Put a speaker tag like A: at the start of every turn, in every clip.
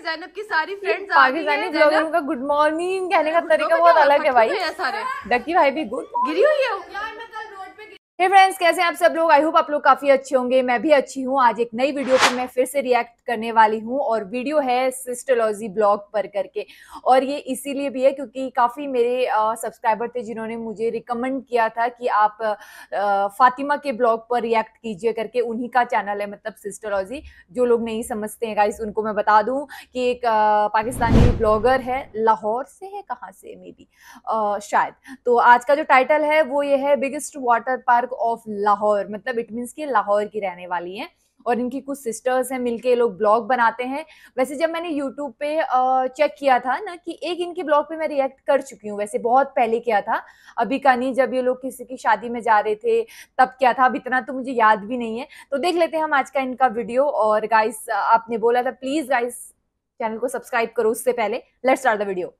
A: ज़ैनब की सारी friends
B: Pakistani blogger का गुड मॉर्निंग कहने का तरीका बहुत अलग है भाई। डक्की भाई भी गुड
A: गिरी हुई है।
B: हे फ्रेंड्स, कैसे हैं आप सब लोग? आई होप आप लोग काफी अच्छे होंगे। मैं भी अच्छी हूँ। आज एक नई वीडियो पे मैं फिर से रिएक्ट करने वाली हूँ और वीडियो है सिस्टोलॉजी ब्लॉग पर करके। और ये इसीलिए भी है क्योंकि काफी मेरे सब्सक्राइबर थे जिन्होंने मुझे रिकमेंड किया था कि आप फातिमा के ब्लॉग पर रिएक्ट कीजिए करके। उन्हीं का चैनल है, मतलब सिस्टोलॉजी। जो लोग नहीं समझते हैं गाइस, उनको मैं बता दूं कि एक पाकिस्तानी ब्लॉगर है, लाहौर से है, कहाँ से मे बी शायद। तो आज का जो टाइटल है वो ये है, biggest water park of Lahore. मतलब इट मीन्स कि लाहौर की रहने वाली हैं और इनकी कुछ सिस्टर्स हैं, मिलके ये लोग ब्लॉग बनाते हैं। वैसे जब मैंने यूट्यूब पे चेक किया था ना, कि एक इनके ब्लॉग पे मैं रिएक्ट कर चुकी हूँ, वैसे बहुत पहले किया था, अभी का नहीं। जब ये लोग किसी की शादी में जा रहे थे तब क्या था, अब इतना तो मुझे याद भी नहीं है। तो देख लेते हैं हम आज का इनका वीडियो। और गाइस, आपने बोला था प्लीज गाइस चैनल को सब्सक्राइब करो उससे पहले। Let's start the video.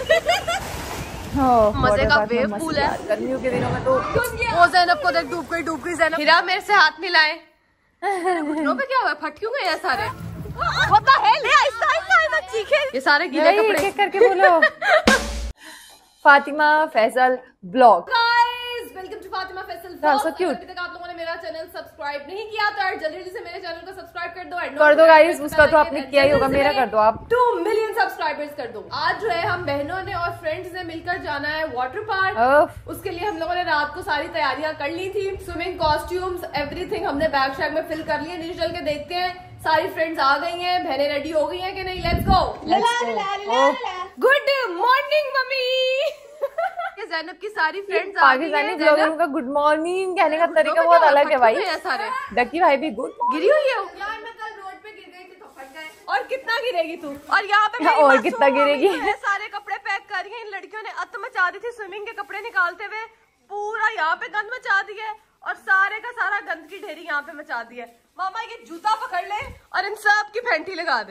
A: मजे का वेव पूल है
B: गर्मियों के दिनों में तो।
A: वो ज़ैनब को देख, डूब गई ज़ैनब। हिरा मेरे से हाथ मिलाए। घुटनों पे क्या हुआ? फट क्यों गए सारे? What the hell? आहिस्ता चीखे। ये सारे गीले कपड़े
B: एक करके बोलो। Fatima Faisal blog.
A: Welcome to Fatima Faisal
B: blog. So cute.
A: अभी तक आप लोगों ने मेरा चैनल सब्सक्राइब नहीं किया तो यार जल्दी से मेरे चैनल को सब्सक्राइब कर दो
B: गाइस। उसका तो आपने किया ही होगा, मेरा कर दो आप।
A: 2 मिलियन सब्सक्राइबर्स कर दो। आज जो है हम बहनों ने और फ्रेंड्स ने मिलकर जाना है वाटर पार्क। उसके लिए हम लोगों ने रात को सारी तैयारियां कर ली थी। स्विमिंग कॉस्ट्यूम्स एवरीथिंग हमने बैग शैग में फिल कर लिए। नीचे चल के देखते हैं सारी फ्रेंड्स आ गई हैं, बहनें रेडी हो गई हैं कि नहीं। Let's go. Good morning mummy. Zainab की सारी फ्रेंड्स
B: पाकिस्तानी ब्लॉगर का गुड मॉर्निंग कहने का तरीका बहुत अलग है भाई।
A: सारे
B: डक्की भाई भी गुड
A: गिरी हुई है यार। मैं कल रोड पे गिर गई थी तो फट गए। और कितना गिरेगी तू? और यहाँ पे
B: और कितना गिरेगी?
A: सारे कपड़े पैक कर रही हैं इन लड़कियों ने। अत मचा दी थी स्विमिंग के कपड़े निकालते हुए। पूरा यहाँ पे गंद मचा दी है और सारे का सारा गंद की ढेरी यहाँ पे मचा दी है। मामा ये जूता पकड़ ले और इन सब की फैंटी लगा दे।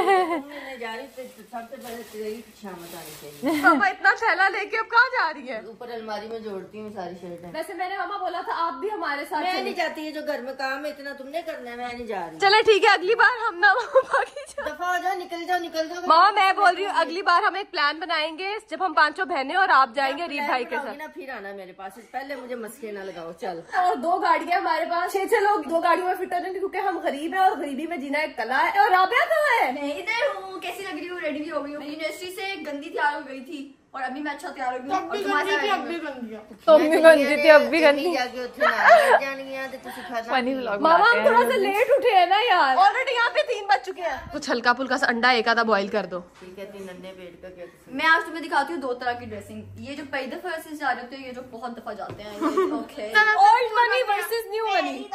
A: पापा इतना थैला लेके अब कहाँ जा रही है?
C: ऊपर अलमारी में जोड़ती हूँ सारी शर्टें।
A: वैसे मैंने मामा बोला था आप भी हमारे साथ।
C: मैं नहीं जाती है, जो घर में काम है इतना तुमने करना है, मैं नहीं जा रही।
A: चले ठीक है, अगली बार हम ना
C: दफा हो जाओ, निकल जाओ।
A: मामा मैं बोल रही हूँ अगली बार हम एक प्लान बनाएंगे जब हम 5 बहनें और आप जाएंगे रीत भाई के साथ।
C: फिर आना मेरे पास, पहले मुझे मस्के ना लगाओ। चल।
A: और 2 गाड़ियाँ हमारे पास, 6 लोग 2 गाड़ियों में फिट होने, क्योंकि हम गरीब है और गरीबी में जीना एक कला है। और राबिया कहाँ है?
D: मैं इधर हूँ। कैसी लग रही हूँ? रेडी भी हो गई हूँ। मैं यूनिवर्सिटी से गंदी तैयार हो गई थी और अभी मैं अच्छा तैयार हो गई हूँ।
B: अब भी गंदी थी, अब भी गंदी।
A: मामा हम थोड़ा सा लेट उठे हैं ना यार, ऑलरेडी यहाँ पे 3 बज चुके हैं। कुछ हल्का फुल्का सा अंडा एक आधा बॉईल कर दो।
C: ठीक है, 3 अंडे पेट का क्या?
D: मैं आज तुम्हें दिखाती हूँ 2 तरह की ड्रेसिंग। ये जो पहली दफा वर्सेस जा रहे होते हैं, ये जो बहुत दफा जाते हैं। Okay,
A: old money versus new money.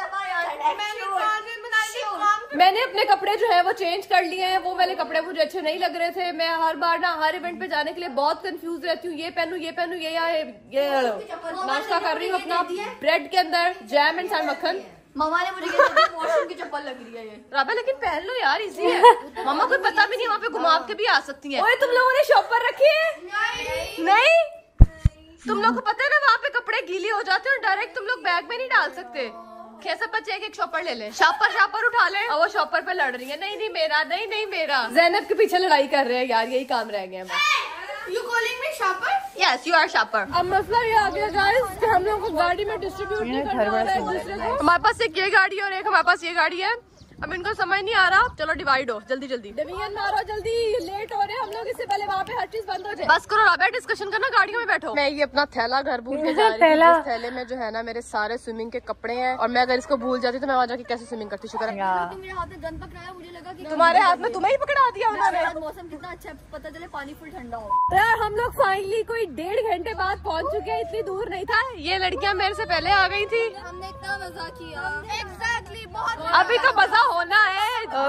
A: मैंने अपने कपड़े जो है वो चेंज कर लिए हैं। वो वाले कपड़े मुझे अच्छे नहीं लग रहे थे। मैं हर बार ना हर इवेंट पे जाने के लिए बहुत कंफ्यूज रहती हूँ। ये पहनूं ये नाश्ता कर रही हूँ अपना ब्रेड के अंदर जैम एंड सैंड मक्खन।
D: मामा ने मुझे वॉशरूम की चप्पल लग रही है ये।
A: राबा लेकिन पहन लो यार, इजी है। मामा को पता भी नहीं, वहाँ पे घुमाव के भी आ सकती है। ओए तुम लोगों ने शॉपर रखी है? नहीं। तुम लोग को पता है ना वहाँ पे कपड़े गीले हो जाते हैं और डायरेक्ट तुम लोग बैग में नहीं डाल सकते। कैसे बच्चे एक शॉपर ले लें, शॉपर उठा लें। और वो शॉपर पे लड़ रही है, नहीं मेरा, नहीं मेरा। ज़ैनब के पीछे लड़ाई कर रहे हैं यार, यही काम रह गया।
D: You calling me shopper?
A: Yes, you are shopper. अब मसला ये आ गया गाइस कि हम लोगों को गाड़ी में डिस्ट्रीब्यूट नहीं करना है एक दूसरे को। हमारे पास एक ये गाड़ी और एक हमारे पास ये गाड़ी है। अब इनको समझ नहीं आ रहा। चलो डिवाइड हो, जल्दी डिवीजन मारो, जल्दी लेट हो रहे हैं हम लोग। इससे पहले वहाँ पे हर चीज बंद हो जाए। बस करो राबिया, डिस्कशन करना, गाड़ियों में बैठो। मैं ये अपना थैला घर भूल के जा रही हूँ। इस थैले में जो है ना मेरे सारे स्विमिंग के कपड़े हैं और मैं अगर इसको भूल जाती तो मैं वहाँ जाके कैसे स्विमिंग करती। शुक्र है
D: मेरे हाथ में गन पकड़ाया, मुझे लगा कि
A: तुम्हारे हाथ में तुम्हें ही पकड़ा दिया उन्होंने।
D: मौसम कितना अच्छा, पता चले पानी फुल ठंडा हो।
A: यार हम लोग फाइनली कोई 1.5 घंटे बाद पहुँच चुके हैं। इतनी दूर नहीं था। ये लड़कियाँ मेरे से पहले आ गई थी।
D: हमने इतना मजा किया। एग्जैक्टली, बहुत।
A: अभी तो मजा होना है।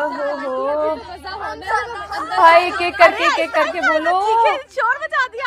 B: भाई एक करके बोलो।
A: शोर मचा दिया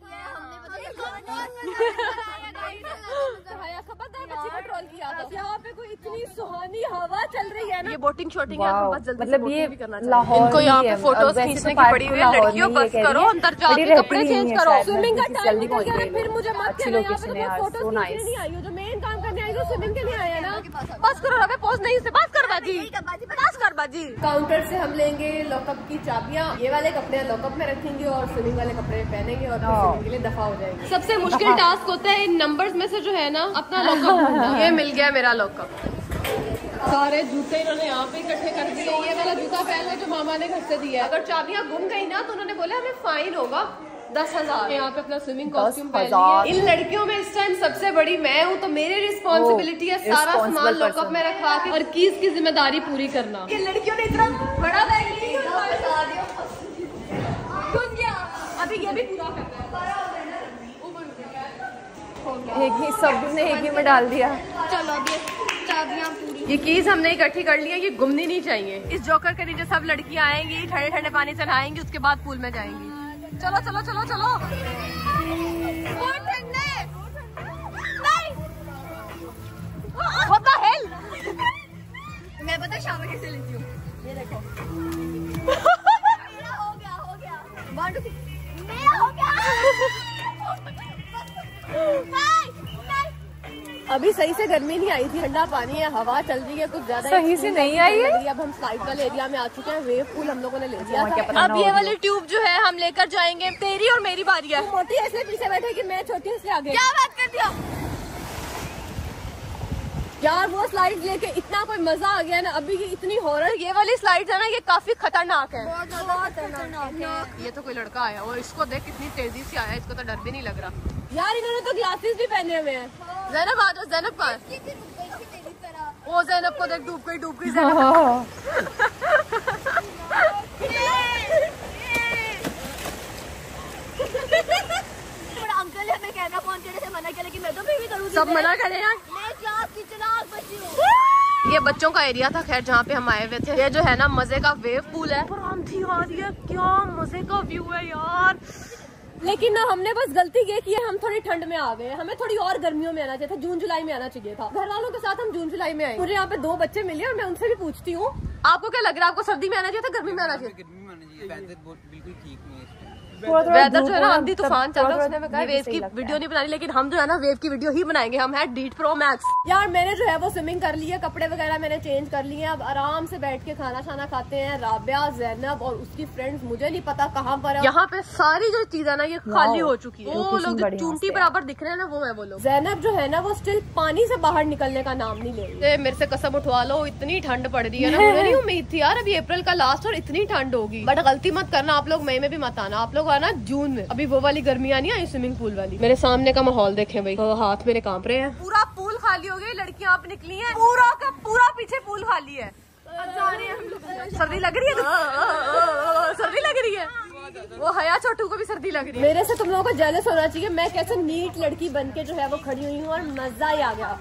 A: यहाँ पे कोई इतनी सुहानी हवा चल रही है ना। ये बोटिंग शॉटिंग है, बस जल्दी
B: मतलब ये
A: लाहौर इनको यहाँ पे फोटोज खींचने की पड़ी हुई है। लड़कियों बस करो, अंदर जाके कपड़े चेंज करो। स्विमिंग का टाइम निकल गया, फिर मुझे मत कहना यहाँ पे फोटोज खींचने नहीं आई हो। जो मेन काम करने आई तो स्विमिंग के लिए आए हैं ना। बस करो रवे, पोज नहीं से बात कर बाजी, बस कर बाजी। काउंटर से हम लेंगे लॉकअप की चाबियाँ, ये वाले कपड़े लॉकअप में रखेंगे और स्विमिंग वाले कपड़े पहनेंगे और स्विमिंग के लिए दफा हो जाएंगे। सबसे मुश्किल टास्क होता है इन नंबर्स में से जो है ना अपना लॉकअप ढूंढना। ये मिल गया मेरा लॉकअप। सारे जूते इन्होंने यहाँ पे इकट्ठे कर दिए। ये वाला जूता पहन लो जो मामा ने घर से दिया। अगर चाबियाँ गुम गई ना तो उन्होंने बोला हमें फाइन होगा 10,000। यहाँ पे अपना स्विमिंग कॉस्ट्यूम पहन लिया। इन लड़कियों में इस टाइम सबसे बड़ी मैं हूँ तो मेरी रिस्पॉन्सिबिलिटी है सारा सामान लॉकअप में रखवा के और कीज की जिम्मेदारी पूरी करना। ये लड़कियों ने इतना बड़ा बैग लिया, अभी ये भी पूरा करना है।
B: एक ही सबने एक ही में डाल दिया।
D: चलो अभी चाबियां पूरी।
A: ये कीज हमने इकट्ठी कर ली है, ये गुमनी नहीं चाहिए। इस जोकर के नीचे सब लड़कियां आएंगी, ठंडे ठंडे पानी से नहाएंगी, उसके बाद पूल में जाएंगी। चलो चलो चलो चलो। What the hell?
D: मैं पता शावर कैसे लेती हूँ, ये देखो। मेरा हो गया। मेरा हो गया।
A: अभी सही से गर्मी नहीं आई थी, ठंडा पानी है, हवा चल रही है, कुछ ज्यादा
B: सही से नहीं आई है।
A: अब हम स्लाइड वाले एरिया में आ चुके हैं। वेव पूल हम लोगों ने ले लिया था। अब ये वाली ट्यूब जो है हम लेकर जाएंगे। तेरी और मेरी बारी है। मोटी ऐसे पीछे बैठे कि मैं छोटी इसलिए आगे।
D: क्या बात कर दिया
A: यार, वो स्लाइड लेके इतना कोई मजा आ गया ना। अभी ये इतनी हॉरर, ये वाली स्लाइड है ना, ये काफी खतरनाक है।
D: बहुत खतरनाक है।
A: ये तो कोई लड़का आया और इसको देख कितनी तेजी से आया, इसको तो डर भी नहीं लग रहा। यार इन्होंने तो ग्लासेस भी पहने हुए हैं। ज़ैनब आ जाओ, ज़ैनब का ओ ज़ैनब को देख, डूब गई ज़ैनब।
D: अंकल हमें कहना फोन करने से मना किया, लेकिन मैं तो फिर भी करूँगी।
A: सब मना करे यार।
D: मैं क्लास की चलाक बच्ची हूँ।
A: ये बच्चों का एरिया था खैर जहाँ पे हम आए हुए थे। ये जो है ना मजे का वेव पूल है। पर आंधी आ रही है, क्या मजे का व्यू है यार। लेकिन ना हमने बस गलती ये की है, हम थोड़ी ठंड में आ गए। हमें थोड़ी और गर्मियों में आना चाहिए था, जून जुलाई में आना चाहिए था। घर वालों के साथ हम जून जुलाई में आए। मुझे यहाँ पे 2 बच्चे मिले और मैं उनसे भी पूछती हूँ, आपको क्या लग रहा है, आपको सर्दी में आना चाहिए था गर्मी में आना चाहिए?
E: गर्मी में आना चाहिए, वेदर बिल्कुल ठीक नहीं है।
A: वेदर जो है ना आंधी तूफान चल रहा है, उसने कहा वेव की वीडियो नहीं बनानी, लेकिन हम जो है ना वेव की वीडियो ही बनाएंगे। हम है डीट प्रो मैक्स। यार मैंने जो है वो स्विमिंग कर ली है, कपड़े वगैरह मैंने चेंज कर लिए हैं। अब आराम से बैठ के खाना शाना खाते हैं। राबिया, ज़ैनब और उसकी फ्रेंड्स, मुझे नहीं पता कहाँ पर है। यहाँ पे सारी जो चीज है ना ये खाली हो चुकी है। वो लोग जो चूंटी बराबर दिख रहे हैं ना वो है वो लोग। ज़ैनब जो है ना वो स्टिल पानी से बाहर निकलने का नाम नहीं ले रही। मेरे से कसम उठवा लो, इतनी ठंड पड़ रही है ना, मुझे नहीं उम्मीद थी यार अभी अप्रैल का लास्ट और इतनी ठंड होगी। बट गलती मत करना आप लोग, मई में भी मत आना, आप लोग आना जून में। अभी वो वाली गर्मियाँ नहीं आई स्विमिंग पूल वाली। मेरे सामने का माहौल देखें भाई, हाथ मेरे कांप रहे हैं। पूरा पूल खाली हो गया, लड़कियां आप निकली हैं, पूरा का पूरा पीछे पूल खाली है। अब जा रहे हैं हम लोग। सर्दी लग रही है, सर्दी लग रही है। वो हया छोटू को भी सर्दी लग रही है। मेरे से तुम लोगों को जेलस होना चाहिए, मैं कैसे नीट लड़की बन के जो है वो खड़ी हुई हूँ और मजा ही आ गया।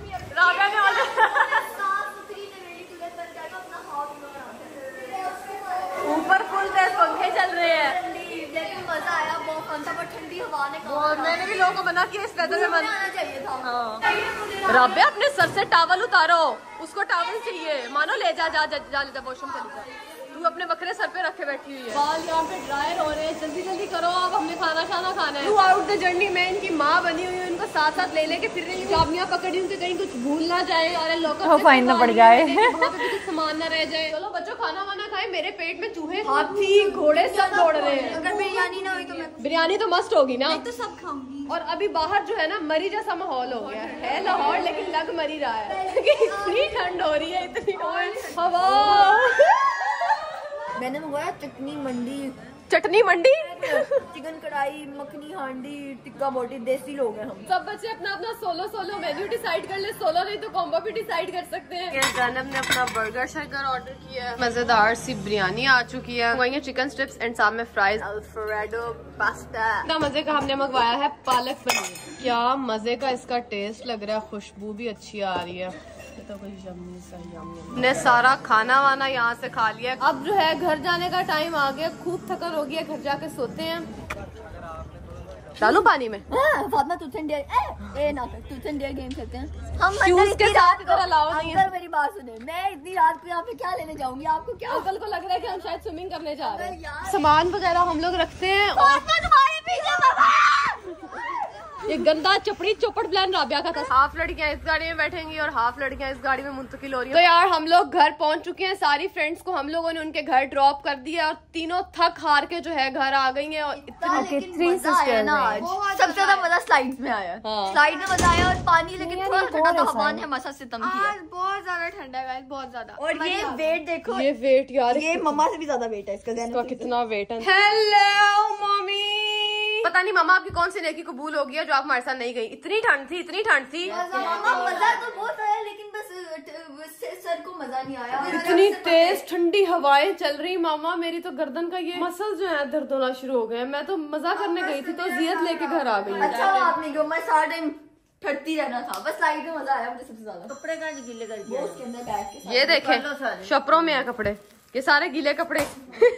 A: ऊपर फुल पंखे चल रहे हैं,
D: मजा आया, बहुत फन था, पर ठंडी हवा ने
A: और मैंने भी लोगों को मना किया इस वेदर में
D: आना चाहिए था।
A: हाँ। राबिया अपने सर से टॉवल उतारो, उसको टॉवल चाहिए। मानो ले जा जा जा, जा, जा वॉशरूम चली जा। तू अपने बकरे सर पे रखे बैठी हुई है। बाल यहाँ पे ड्रायर हो रहे हैं, जल्दी जल्दी करो, अब हमने खाना शाना खाना है। थ्रू आउट द जर्नी मैं इनकी माँ बनी हुई हूँ, इनको साथ साथ ले लेके फिर रही हूँ। चाबियाँ पकड़ी उनके, कहीं कुछ भूल ना जाए और लोग
B: फाइन ना पड़ जाए,
A: वहाँ पे कुछ सामान ना रह जाए। चलो बच्चों खाना वाना खाए, मेरे पेट में चूहे, हाथी, घोड़े सब दौड़ रहे हैं।
D: अगर बिरयानी ना हुई तो मैं
A: बिरयानी तो मस्त होगी ना,
D: तो सब खाऊंगी।
A: और अभी बाहर जो है ना मरी जैसा माहौल हो गया है लाहौर, लेकिन लग मरी रहा है इतनी ठंड हो रही है, इतनी हवा।
D: मैंने मंगवाया चटनी मंडी,
A: चटनी मंडी,
D: चिकन कढ़ाई, मखनी हांडी, टिक्का बोटी। देसी लोग हैं हम।
A: सब बच्चे अपना अपना सोलो मेन्यू डिसाइड कर ले, सोलो नहीं तो कॉम्बो भी डिसाइड कर सकते हैं। ज़ैनब ने अपना बर्गर शर्गर ऑर्डर किया है, मजेदार सी बिरयानी आ चुकी है, वही चिकन स्ट्रिप्स एंड साथ में फ्राइज, अल्फ्रेडो पास्ता। इतना मजे का हमने मंगवाया है पालक पनीर, क्या मजे का इसका टेस्ट लग रहा है, खुशबू भी अच्छी आ रही है। तो ने सारा खाना वाना यहाँ से खा लिया। अब जो है घर जाने का टाइम आ गया, खूब थकन हो गया, घर जाके सोते हैं। डालू पानी में
D: फातिमा टूथ एंड डेयर ना कर, टूथ एंड डेयर गेम खेलते हैं हम।
A: के साथ इधर अलाउ नहीं है।
D: मेरी बात सुने, मैं इतनी रात को यहाँ पे क्या लेने जाऊंगी? आपको क्या
A: अंकल को लग रहा है कि हम शायद स्विमिंग करने जा रहे हैं। सामान वगैरह हम लोग रखते हैं और
D: तुम्हारे पीछे
A: ये गंदा चपड़ी चौपड़ प्लान राबिया का था। हाफ लड़कियां इस गाड़ी में बैठेंगी और हाफ लड़कियां इस गाड़ी में मुंतकिल हो रही हैं। तो यार हम लोग घर पहुंच चुके हैं, सारी फ्रेंड्स को हम लोगों ने उनके घर ड्रॉप कर दिया और तीनों थक हार के जो है घर आ गई हैं। और
D: सबसे ज्यादा मजा स्लाइड्स में आया। स्लाइड में मजा आया और पानी लेकिन थोड़ा ठंडा था, हवा ने मसा सितम किया।
A: बहुत ज्यादा ठंडा है बहुत ज्यादा।
D: और ये वेट देखो,
A: ये वेट यार,
D: ये मम्मा से भी ज्यादा वेट है इसका
A: कितना वेट है। हेलो मम्मी, पता नहीं मामा आपकी कौन सी नेकी कबूल होगी है जो आप हमारे साथ नहीं गई। इतनी ठंड थी, इतनी ठंड थी।
D: मजा तो बहुत आया लेकिन बस सर को मजा नहीं आया।
A: इतनी तेज ठंडी हवाएं चल रही मामा, मेरी तो गर्दन का ये मसल जो है दर्द होना शुरू हो गए। मैं तो मजा करने गई थी तो जियत लेके घर आ गई।
D: अच्छा आपने क्यों, मैं सारा टाइम ठटती रहना था, बस लाइट में मजा आया मुझे सबसे ज्यादा।
C: कपड़े का गीले कर दिया
D: उसके अंदर बैठ के।
A: ये देखे शपरों में है कपड़े, ये सारे गीले कपड़े।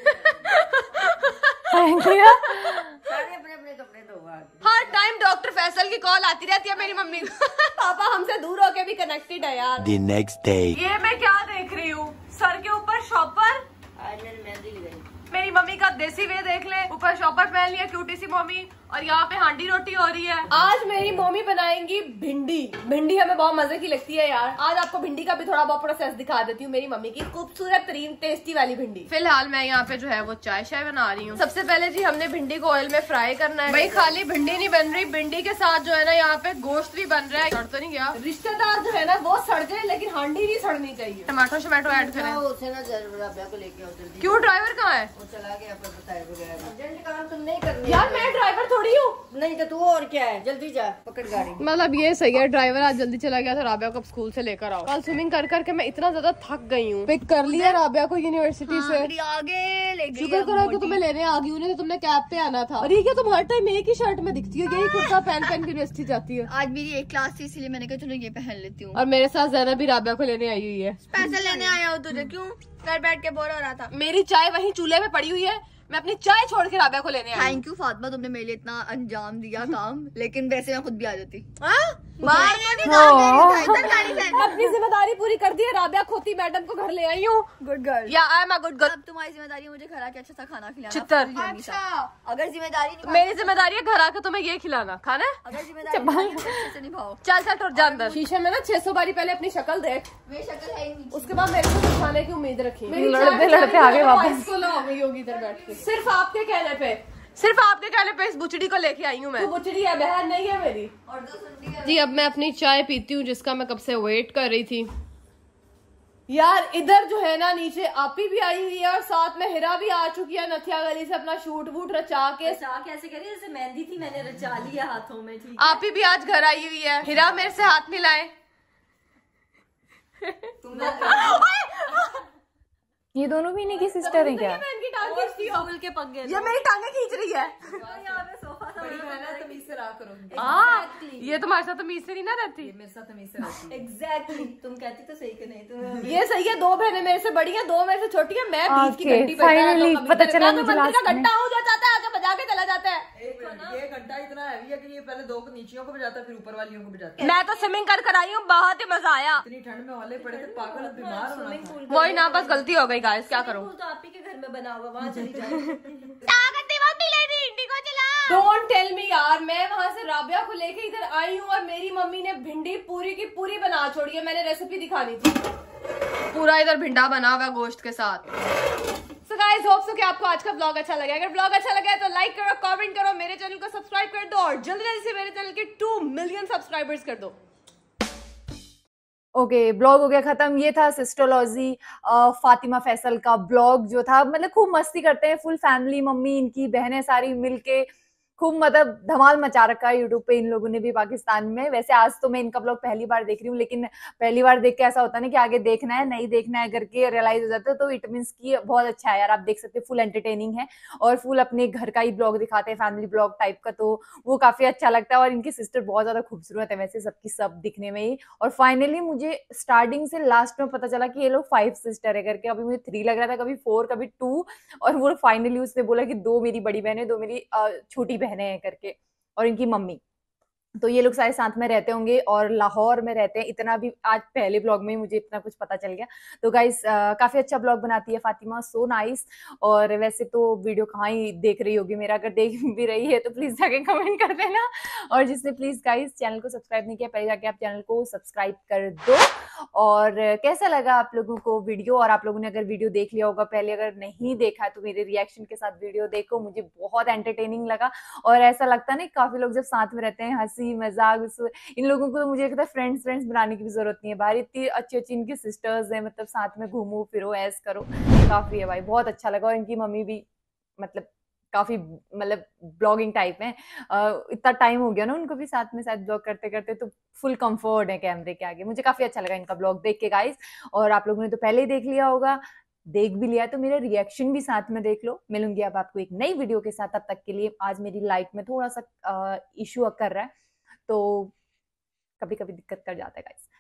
C: सारे अपने अपने कपड़े धोवा।
A: हर टाइम डॉक्टर फैसल की कॉल आती रहती है मेरी मम्मी को। पापा हमसे दूर होके भी कनेक्टेड है यार।
F: The next day.
A: ये मैं क्या देख रही हूँ, सर के ऊपर शॉपर।
C: आज मैंने मेहंदी लगाई।
A: मेरी मम्मी का देसी वे देख ले, ऊपर शॉपर पहन लिया क्यूटी सी मम्मी, और यहाँ पे हांडी रोटी हो रही है। आज मेरी मम्मी बनाएंगी भिंडी। भिंडी हमें बहुत मजे की लगती है यार। आज आपको भिंडी का भी थोड़ा बहुत प्रोसेस दिखा देती हूँ, मेरी मम्मी की खूबसूरत तरीन टेस्टी वाली भिंडी। फिलहाल मैं यहाँ पे जो है वो चाय शाय बना रही हूँ। सबसे पहले जी हमने भिंडी को ऑयल में फ्राई करना है। भाई खाली भिंडी नहीं बन रही, भिंडी के साथ जो है ना यहाँ पे गोश्त भी बन रहा है। सड़ तो नहीं गया, रिश्तेदार जो है ना वो सड़ जाए लेकिन हांडी नहीं सड़नी चाहिए। टमाटो शमाटो ऐड करें।
C: उसे ना राबिया को लेके आओ जल्दी।
A: क्यों, ड्राइवर कहाँ है?
C: वो चला गया अपना बताया वगैरह। काम तुम नहीं करनी
A: यार मैं ड्राइवर थोड़ी हूँ।
C: नहीं तो तू और क्या है, जल्दी जा पकड़ गाड़ी।
A: मतलब ये सही है, ड्राइवर आज जल्दी चला गया था राबिया को स्कूल से लेकर आओ। कल स्विमिंग कर करके मैं इतना ज्यादा थक गई हूँ। पिक कर लिया राबिया को यूनिवर्सिटी से,
D: आगे ले गई।
A: शुक्र करो कि तुम्हें लेने आ गई, उन्हें तो तुमने कैब पे आना था। और ये क्या तुम हर टाइम एक ही शर्ट में दिखती हो, यही कुर्ता पहन पहन के यूनिवर्सिटी जाती है।
D: आज मेरी एक क्लास थी इसलिए मैंने कहा चलो ये पहन लेती हूँ।
A: और मेरे साथ ज़ैनब भी राबिया को लेने आई हुई है।
D: पैसे लेने आया हो तुझे, क्यों घर बैठ के बोर हो रहा था?
A: मेरी चाय वहीं चूल्हे में पड़ी हुई है, मैं अपनी चाय छोड़ के राबिया को लेने आई।
D: थैंक यू फातिमा, तुमने मेरे लिए इतना अंजाम दिया काम। लेकिन वैसे मैं खुद भी आ जाती।
A: अपनी जिम्मेदारी पूरी कर दी है, राबिया खोती मैडम को घर ले आई हूँ।
D: Good girl.
A: Yeah I am a good girl.
D: अब तुम्हारी जिम्मेदारी है मुझे घर आके अच्छा सा खाना खिलाना।
A: चित्तर।
D: अगर जिम्मेदारी नहीं,
A: मेरी जिम्मेदारी है घर आके तुम्हें ये खिलाना खाना है।
D: अगर जिम्मेदारी अच्छे से निभाओ।
A: चल चल टूट जा अंदर। शीशे में ना 600 बारी पहले अपनी शक्ल देख,
D: मेरी शक्ल है ही नहीं।
A: उसके बाद मेरे को दिखाने की उम्मीद रखी।
B: लड़ते लड़ते आगे वापस
A: हो गई होगी इधर बैठ के। सिर्फ आपके कहने पे, सिर्फ आपके कहने पे इस बुचड़ी को लेके आई हूँ मैं। बुचड़ी है, बहन नहीं है मेरी।
D: और
A: जी अब मैं अपनी चाय पीती हूँ जिसका मैं कब से वेट कर रही थी। यार इधर जो है ना नीचे आपी भी आई हुई है और साथ में हिरा भी आ चुकी है नथिया गली से अपना शूट वूट रचा के।
C: कैसे करी, जैसे मेहंदी थी मैंने रचा लिया हाथों में। ठीक,
A: आपी भी आज घर आई हुई है। हिरा मेरे से हाथ मिलाए।
B: ये दोनों भी इन्हीं की सिस्टर है क्या?
A: मैं इनकी टांग खींचती हूँ।
C: के पग गए।
A: ये मेरी टांगे खींच रही है।
C: बड़ी बहन है, तमीज से रहा करो।
A: ये तुम्हारे साथ तमीज से नहीं ना रहती।
C: मेरे साथ तमीज से रहती। एग्जैक्टली, तुम कहती तो सही कि नहीं तुम।
A: ये सही है, 2 बहनें मेरे से बड़ी हैं, 2 मेरे से छोटी है। मैं बीच की घंटी
B: फाइनली पता चला मुझे
A: का
B: लास्ट में।
A: घंटा हो जाता है, आगे बजा के चला जाता है।
C: ये घंटा इतना हैवी है कि ये पहले 2 नीचियों को बजाता है फिर ऊपर वालियों को बजाता है।
A: मैं तो स्विमिंग कर आई हूँ, बहुत ही मजा आया।
C: इतनी ठंड में वाले पड़े थे पागल, बीमार होना।
A: वही ना, बस गलती हो गई गाइस, क्या करूँ।
C: तो आप ही के घर में बना हुआ, वहाँ चली जाए।
A: डोंट टेल मी यार, मैं वहाँ से राबिया को लेके इधर आई हूँ और मेरी मम्मी ने भिंडी पूरी की पूरी बना छोड़ी है। मैंने रेसिपी दिखानी थी, पूरा इधर भिंडा बना हुआ गोश्त के साथ। So guys, hope so कि आपको आज का ब्लॉग अच्छा लगा। अगर ब्लॉग अच्छा लगा है तो लाइक करो, कमेंट करो, मेरे चैनल को सब्सक्राइब कर दो और जल्दी जल्दी से मेरे चैनल के 2 मिलियन सब्सक्राइबर्स कर दो।
B: ओके ब्लॉग हो गया खत्म। ये था सिस्टोलॉजी फातिमा फैसल का ब्लॉग जो था, मतलब खूब मस्ती करते हैं फुल फैमिली, मम्मी इनकी बहनें सारी मिलके खूब मतलब धमाल मचा रखा है यूट्यूब पे इन लोगों ने भी पाकिस्तान में। वैसे आज तो मैं इनका ब्लॉग पहली बार देख रही हूँ, लेकिन पहली बार देख के ऐसा होता है ना कि आगे देखना है नहीं देखना है करके रियलाइज हो जाता है। तो इट मीन्स की बहुत अच्छा है यार, आप देख सकते हैं फुल एंटरटेनिंग है और फुल अपने घर का ही ब्लॉग दिखाते हैं, फैमिली ब्लॉग टाइप का, तो वो काफी अच्छा लगता है। और इनकी सिस्टर बहुत ज्यादा खूबसूरत है वैसे सबकी सब दिखने में ही। और फाइनली मुझे स्टार्टिंग से लास्ट में पता चला कि ये लोग 5 सिस्टर है करके। अभी मुझे 3 लग रहा था, कभी 4 कभी 2, और वो फाइनली उसने बोला कि 2 मेरी बड़ी बहन है, 2 मेरी छोटी बहनें हैं करके, और इनकी मम्मी। तो ये लोग सारे साथ में रहते होंगे और लाहौर में रहते हैं। इतना भी आज पहले ब्लॉग में ही मुझे इतना कुछ पता चल गया। तो गाइस काफ़ी अच्छा ब्लॉग बनाती है फातिमा, सो नाइस। और वैसे तो वीडियो कहाँ ही देख रही होगी मेरा, अगर देख भी रही है तो प्लीज़ जाके कमेंट कर देना। और जिसने प्लीज़ गाइस चैनल को सब्सक्राइब नहीं किया, पहले जाके आप चैनल को सब्सक्राइब कर दो। और कैसा लगा आप लोगों को वीडियो, और आप लोगों ने अगर वीडियो देख लिया होगा पहले, अगर नहीं देखा है तो मेरे रिएक्शन के साथ वीडियो देखो, मुझे बहुत एंटरटेनिंग लगा। और ऐसा लगता है ना काफी लोग जब साथ में रहते हैं, हंसी मजाक, इन लोगों को तो मुझे लगता है फ्रेंड्स बनाने की भी जरूरत नहीं है। बाहर इतनी अच्छी अच्छी इनकी सिस्टर्स हैं, मतलब साथ में घूमो फिरो ऐस करो, काफी है भाई, बहुत अच्छा लगा। और इनकी मम्मी भी मतलब काफी मतलब ब्लॉगिंग टाइप है। इतना टाइम हो गया ना उनको भी साथ में शायद ब्लॉग करते करते, तो फुल कंफर्ट है कैमरे के आगे। मुझे काफी अच्छा लगा इनका ब्लॉग देख के गाइस। और आप लोगों ने तो पहले ही देख लिया होगा, देख भी लिया तो मेरा रिएक्शन भी साथ में देख लो। मिलूंगी अब आपको एक नई वीडियो के साथ, तब तक के लिए आज मेरी लाइट में थोड़ा सा इशू कर रहा है, तो कभी कभी दिक्कत कर जाता है गाइस।